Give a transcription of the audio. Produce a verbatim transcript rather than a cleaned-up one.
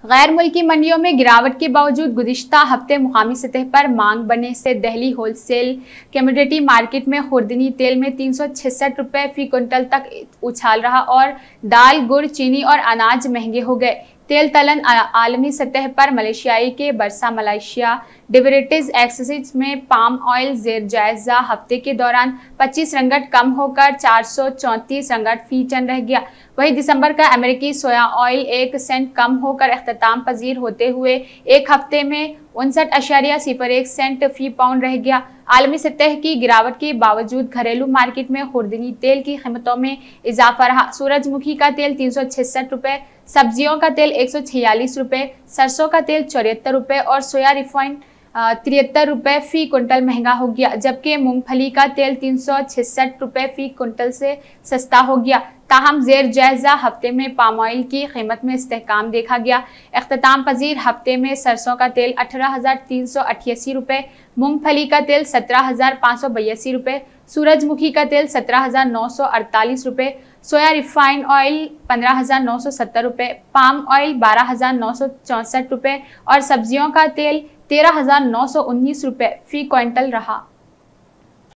गैर मुल्की मंडियों में गिरावट के बावजूद गुज़िश्ता हफ्ते मुकामी सतह पर मांग बढ़ने से दिल्ली होलसेल कमोडिटी मार्केट में खुर्दनी तेल में तीन सौ छियासठ रुपये फी क्विंटल तक उछाल रहा और दाल, गुड़, चीनी और अनाज महंगे हो गए। तेल तलन आलमी सतह पर मलेशियाई के बरसा मलेशिया डेरिवेटिव्स एक्सचेंज में पाम ऑयल जेर जायजा हफ्ते के दौरान पच्चीस रंगट कम होकर चार सौ चौंतीस रंगट फी टन रह गया। वहीं दिसंबर का अमेरिकी सोया ऑयल एक सेंट कम होकर अख्ताम पजीर होते हुए एक हफ्ते में उनसठ अशारिया सिफर एक सेंट फी पाउंड रह गया। आलमी सतह की गिरावट के बावजूद घरेलू मार्केट में खुर्दनी तेल की कीमतों में इजाफा रहा। सूरजमुखी का तेल तीन सौ छियासठ रुपये, सब्जियों का तेल एक सौ छियालीस रुपये, सरसों का तेल चौहत्तर रुपये और सोया रिफाइंड तिहत्तर रुपये फी कुंटल महंगा हो गया, जबकि मूंगफली का तेल तीन सौ छियासठ रुपये फी कुंटल से सस्ता हो गया। ताहम जेर जायजा हफ्ते में पाम ऑयल की कीमत में इस्तेहकाम देखा गया। अख्ताम पजीर हफ्ते में सरसों का तेल अठारह हजार तीन सौ अठासी रुपये, मूंगफली का तेल सत्रह हजार पाँच सौ बयासी रुपये, सूरजमुखी का तेल सत्रह हजार नौ सौ अड़तालीस रुपये, सोया रिफाइंड ऑयल पंद्रह हजार नौ सौ सत्तर रुपये, पाम ऑयल बारह हजार नौ सौ चौंसठ रुपये और सब्जियों का तेल तेरह हजार नौ सौ उन्नीस रुपये फी क्विंटल रहा।